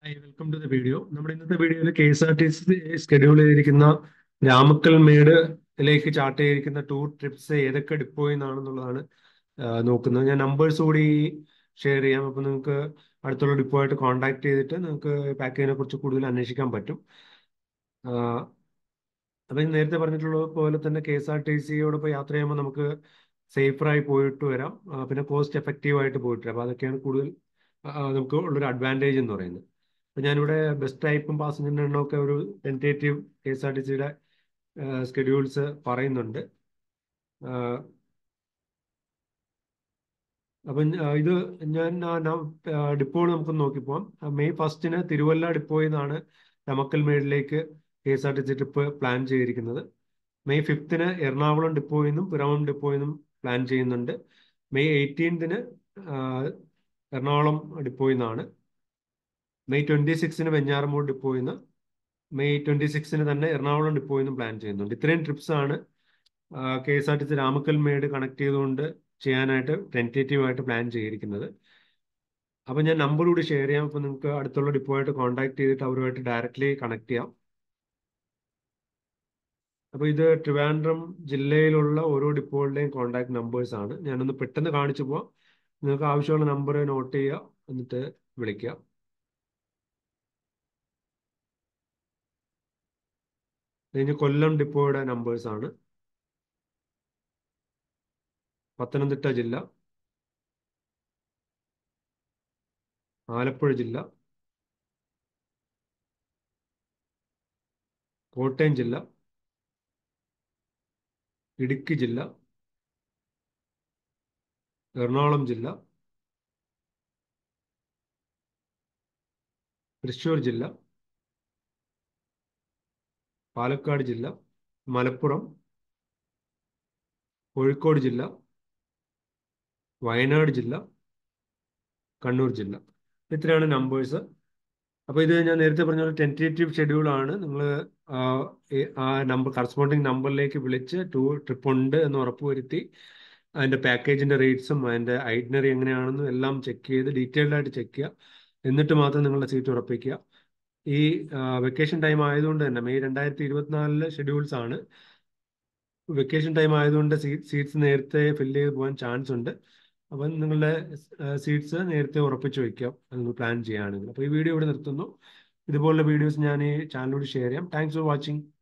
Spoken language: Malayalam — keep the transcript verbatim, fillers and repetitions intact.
Hi welcome to the video. നമ്മുടെ ഇന്നത്തെ വീഡിയോയിൽ K S R T C schedule ചെയ്തിരിക്കുന്ന രാമക്കൽമേടിലേക്ക് ചാർട്ട് ചെയ്തിരിക്കുന്ന ടൂർ ട്രിപ്സ് ഏതൊക്കെ ഡിപ്പോയിൽ നിന്നാണെന്നുള്ളതാണ് ആ, നോക്കുന്നത്. ഞാൻ നമ്പേഴ്സ് കൂടി ഷെയർ ചെയ്യാം. അപ്പോൾ നിങ്ങൾക്ക് അടുത്തുള്ള ഡിപ്പോ ആയിട്ട് കോൺടാക്ട് ചെയ്തിട്ട് നിങ്ങൾക്ക് പാക്കേജിനെ കുറിച്ച് കൂടുതൽ അന്വേഷിക്കാൻ പറ്റും. അപ്പം ഞാൻ നേരത്തെ പറഞ്ഞിട്ടുള്ള പോലെ തന്നെ കെ എസ് ആർ ടി സിയോടൊപ്പം യാത്ര ചെയ്യുമ്പോൾ നമുക്ക് സേഫറായി പോയിട്ട് വരാം. ആ, പിന്നെ കോസ്റ്റ് എഫക്റ്റീവ് ആയിട്ട് പോയിട്ട് വരാം. അപ്പോൾ അതൊക്കെയാണ് കൂടുതൽ ആ, നമുക്ക് ഉള്ളൊരു അഡ്വാൻറ്റേജ് എന്ന് പറയുന്നത്. അപ്പം ഞാനിവിടെ ബസ് ടൈപ്പും പാസഞ്ചറിൻ്റെ എണ്ണമൊക്കെ ഒരു tentative K S R T സിയുടെ സ്കെഡ്യൂൾസ് പറയുന്നുണ്ട്. ആ, അപ്പം ആ, ഇത് ഞാൻ ഡിപ്പോകൾ നമുക്ക് നോക്കിപ്പോവാം. ആ, മെയ് ഫസ്റ്റിന് തിരുവല്ല ഡിപ്പോയിൽ നിന്നാണ് രാമക്കൽമേടിലേക്ക് K S R T C trip plan ചെയ്തിരിക്കുന്നത്. മെയ് ഫിഫ്ത്തിന് എറണാകുളം ഡിപ്പോയിൽ നിന്നും പിറവം ഡിപ്പോയിൽ നിന്നും പ്ലാൻ ചെയ്യുന്നുണ്ട്. മെയ് എയ്റ്റീൻത്തിന് എറണാകുളം ഡിപ്പോയിൽ നിന്നാണ്. മെയ് ട്വന്റി സിക്സിന് വെഞ്ഞാറമൂട് ഡിപ്പോയിൽ നിന്ന്, മെയ് ട്വന്റി സിക്സിന് തന്നെ എറണാകുളം ഡിപ്പോയിൽ നിന്നും പ്ലാൻ ചെയ്യുന്നുണ്ട്. ഇത്രയും ട്രിപ്സ് ആണ് K S R T C Ramakkalmedu connect ചെയ്തുകൊണ്ട് ചെയ്യാനായിട്ട് ടെൻറ്റേറ്റീവ് ആയിട്ട് പ്ലാൻ ചെയ്തിരിക്കുന്നത്. അപ്പം ഞാൻ നമ്പർ കൂടി ഷെയർ ചെയ്യാം. അപ്പോൾ നിങ്ങൾക്ക് അടുത്തുള്ള ഡിപ്പോ ആയിട്ട് കോൺടാക്ട് ചെയ്തിട്ട് അവരുമായിട്ട് ഡയറക്റ്റ്ലി കണക്ട് ചെയ്യാം. അപ്പോൾ ഇത് ട്രിവാൻഡ്രം ജില്ലയിലുള്ള ഓരോ ഡിപ്പോകളുടെയും കോൺടാക്ട് നമ്പേഴ്സ് ആണ്. ഞാനൊന്ന് പെട്ടെന്ന് കാണിച്ചു പോവാം. നിങ്ങൾക്ക് ആവശ്യമുള്ള നമ്പർ നോട്ട് ചെയ്യുക, എന്നിട്ട് വിളിക്കുക. കഴിഞ്ഞ് കൊല്ലം ഡിപ്പോയുടെ നമ്പേഴ്സ് ആണ്. പത്തനംതിട്ട ജില്ല, ആലപ്പുഴ ജില്ല, കോട്ടയം ജില്ല, ഇടുക്കി ജില്ല, എറണാകുളം ജില്ല, തൃശ്ശൂർ ജില്ല, പാലക്കാട് ജില്ല, മലപ്പുറം, കോഴിക്കോട് ജില്ല, വയനാട് ജില്ല, കണ്ണൂർ ജില്ല. ഇത്രയാണ് നമ്പേഴ്സ്. അപ്പോൾ ഇത് ഞാൻ നേരത്തെ പറഞ്ഞ പോലെ ടെൻറ്റേറ്റീവ് ഷെഡ്യൂൾ ആണ്. നിങ്ങൾ ആ നമ്പർ കറസ്പോണ്ടിങ് നമ്പറിലേക്ക് വിളിച്ച് ടൂർ ട്രിപ്പ് ഉണ്ട് എന്ന് ഉറപ്പുവരുത്തി അതിൻ്റെ പാക്കേജിൻ്റെ റേറ്റ്സും അതിൻ്റെ ഐറ്റിനറി എങ്ങനെയാണെന്നും എല്ലാം ചെക്ക് ചെയ്ത് ഡീറ്റെയിൽഡ് ആയിട്ട് ചെക്ക് ചെയ്യുക. എന്നിട്ട് മാത്രം നിങ്ങളുടെ സീറ്റ് ഉറപ്പിക്കുക. ഈ വെക്കേഷൻ ടൈം ആയതുകൊണ്ട് തന്നെ മെയ് രണ്ടായിരത്തി ഇരുപത്തിനാലിലെ ഷെഡ്യൂൾസ് ആണ്. വെക്കേഷൻ ടൈം ആയതുകൊണ്ട് സീറ്റ്സ് നേരത്തെ ഫില്ല് ചെയ്ത് പോകാൻ ചാൻസ് ഉണ്ട്. അപ്പം നിങ്ങളുടെ സീറ്റ്സ് നേരത്തെ ഉറപ്പിച്ച് വയ്ക്കാം നിങ്ങൾ പ്ലാൻ ചെയ്യുകയാണെങ്കിൽ. അപ്പോൾ ഈ വീഡിയോ ഇവിടെ നിർത്തുന്നു. ഇതുപോലുള്ള വീഡിയോസ് ഞാൻ ഈ ചാനലിലൂടെ ഷെയർ ചെയ്യാം. Thanks for watching.